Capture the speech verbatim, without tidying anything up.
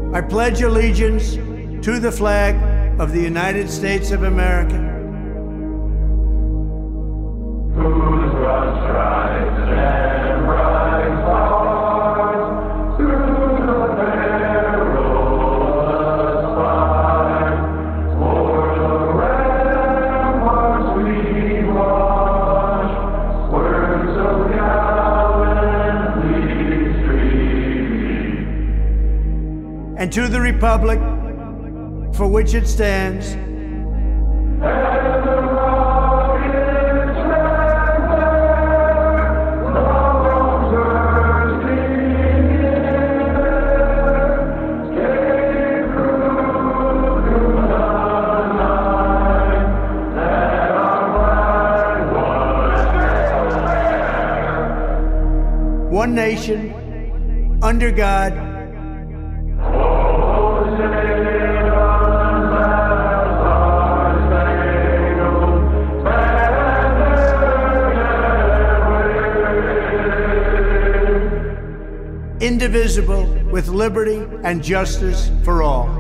I pledge allegiance to the flag of the United States of America, whose broad stripes and bright stars through the perilous fight, o'er the ramparts we watch, words of gallantly stream, and to the republic for which it stands, and the rocket's red glare, long bursting in air, came through the night, that our flag was there. one nation, under God, indivisible, with liberty and justice for all.